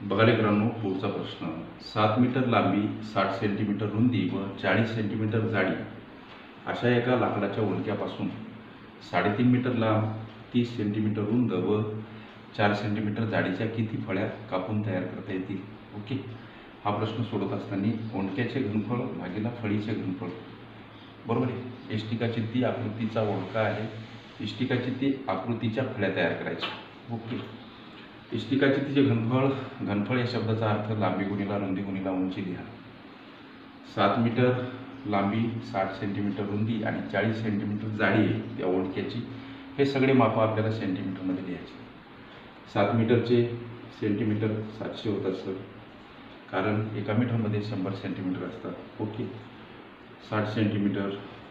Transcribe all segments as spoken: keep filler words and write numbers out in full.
बघा लेकरांनो, पुढचा प्रश्न. सात मीटर लांबी, साठ सेंटीमीटर रुंदी व चाळीस सेंटीमीटर जाडी अशा एका लाकडाच्या ओंडक्यापासून साडेतीन मीटर लांब, तीस सेंटीमीटर रुंद व चार सेंटीमीटर जाडीच्या किती फळ्या कापून तयार करता येतील? ओके. हा प्रश्न सोडत असताना ओंडक्याचे घनफळ भागीला फळीचे घनफळ बरोबर आहे. इष्टिकाची ती आकृतीचा ओंडका आहे, इष्टिकाची ती आकृतीच्या फळ्या तयार करायच्या. ओके. इष्टिकाची तिचे घनफळ, घनफळ या शब्दाचा अर्थ लांबी गुणिला रुंदी गुणिला उंची लिहा. सात मीटर लांबी, साठ सेंटीमीटर रुंदी आणि चाळीस सेंटीमीटर जाडी आहे त्या ओंडक्याची. हे सगळे माप आपल्याला सेंटीमीटरमध्ये लिहायचे. सात मीटरचे सेंटीमीटर सातशे होत असतं, कारण एका मीटरमध्ये शंभर सेंटीमीटर असतात. ओके. साठ सेंटीमीटर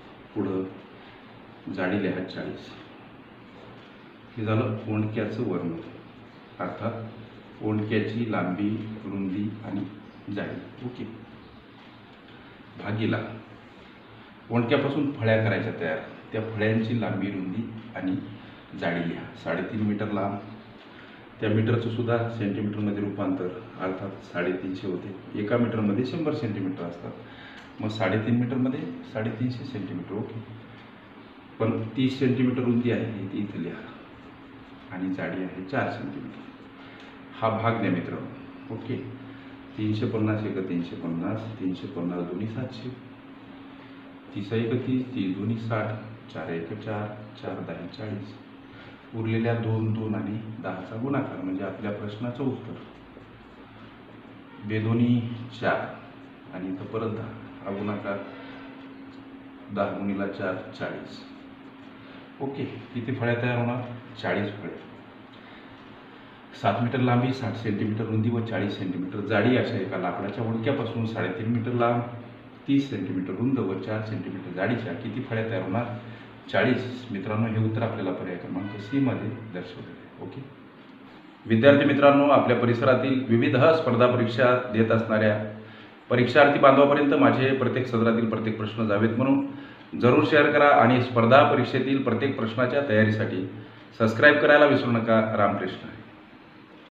पुढं जाडी लिहा चाळीस. हे झालं ओंडक्याचं वर्णन, अर्थात ओंडक्याची लांबी, रुंदी आणि जाडी. ओके. भागीला ओंडक्यापासून फळ्या करायच्या तयार, त्या फळ्यांची लांबी, रुंदी आणि जाडी लिहा. साडेतीन मीटर लांब, त्या मीटरचं सुद्धा सेंटीमीटरमध्ये रूपांतर, अर्थात साडेतीनशे होते. एका मीटरमध्ये शंभर सेंटीमीटर असतात, मग साडेतीन मीटरमध्ये साडेतीनशे सेंटीमीटर. ओके. पण तीस सेंटीमीटर रुंदी आहे ती इथे लिहा आणि जाडी आहे चार सेंटीमीटर. हा भाग द्या मित्रांनो. ओके. तीनशे पन्नास एक तीनशे पन्नास, तीनशे पन्नास दोन्ही सातशे, तीस एक तीस, तीस दोन्ही साठ, चार एक चार, चार दहा चाळीस. उरलेल्या दोन दोन आणि दहाचा गुणाकार म्हणजे आपल्या प्रश्नाचं उत्तर. बेदोनी चार आणि इथं परत दहा, हा गुणाकार दहा गुणिला चार चाळीस. ओके. किती फळ्या तयार होणार? चाळीस फळ्या. सात मीटर लांबी, साठ सेंटीमीटर रुंदी व चाळीस सेंटीमीटर जाडी अशा एका लाकडाच्या ओंडक्यापासून साडेतीन मीटर लांब, तीस सेंटीमीटर रुंद व चार सेंटीमीटर जाडीच्या किती फळ्या तयार होणार? चाळीस. मित्रांनो, हे उत्तर आपल्याला पर्याय क्रमांक सी मध्ये दर्शवले आहे. ओके. विद्यार्थी मित्रांनो, आपल्या परिसरातील विविध स्पर्धा परीक्षा देत असणाऱ्या परीक्षार्थी बांधवापर्यंत माझे प्रत्येक सदरातील प्रत्येक प्रश्न जावेत म्हणून जरूर शेअर करा आणि स्पर्धा परीक्षेतील प्रत्येक प्रश्नाच्या तयारीसाठी सबस्क्राईब करायला विसरू नका. रामकृष्ण.